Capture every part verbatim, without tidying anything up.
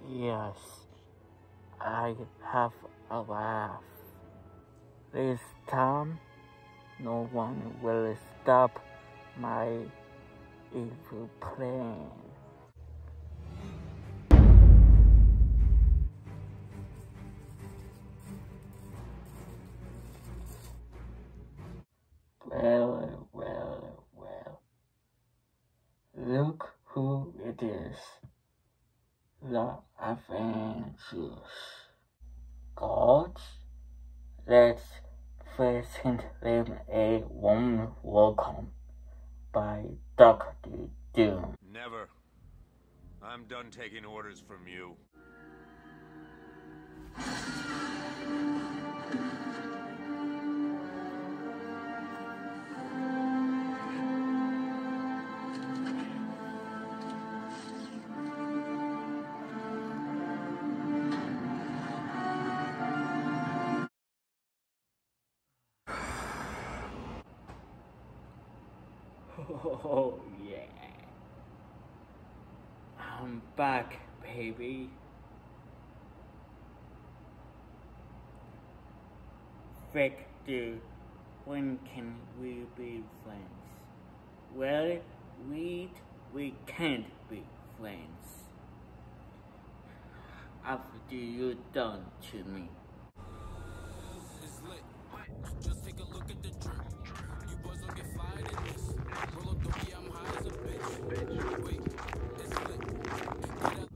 Yes, I have a laugh. This time, no one will stop my evil plan. Well, well, well. Look who it is. The Avengers. Gods? Let's present them a warm welcome by Doctor Doom. Never. I'm done taking orders from you. Oh yeah, I'm back, baby. Victor, when can we be friends? Well, we we can't be friends after you're done to me. It's lit. Just take a look at the drip. You boys don't get fired in this. Roll up the I'm high as a bitch. Wait, it's lit.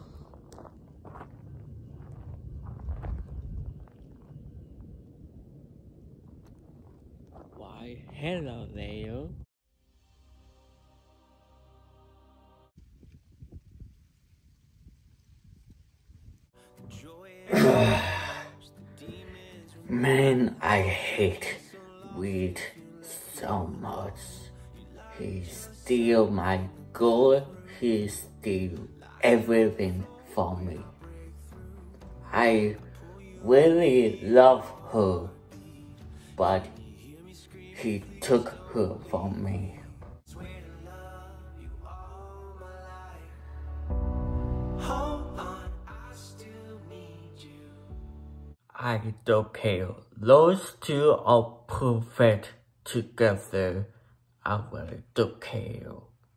Why, hello there. Man, I hate weed so much. He steal my gold, he steal everything from me. I really love her, but he took her from me. I don't care. Those two are perfect together. I really don't care.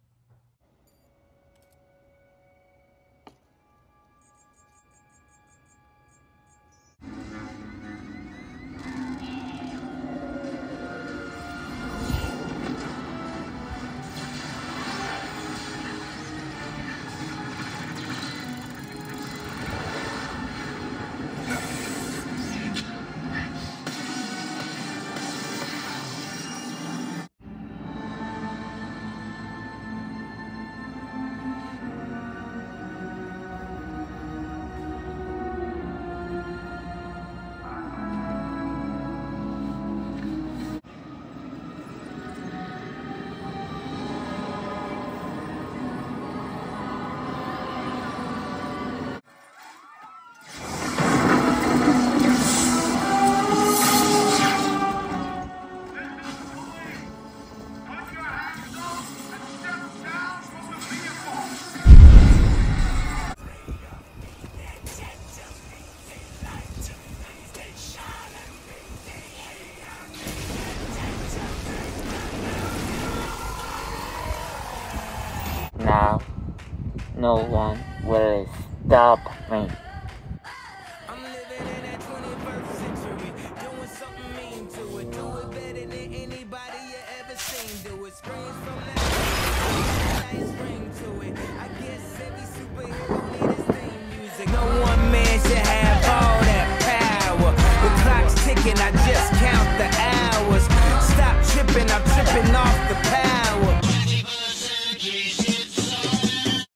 Now, no one will stop me. I'm living in that twenty-first century, doing something mean to it, do it better than anybody you ever seen. Do it screams from that nice ring to it. I guess every superhero need his theme music. No one man should have all that power. The clock's ticking, I just count the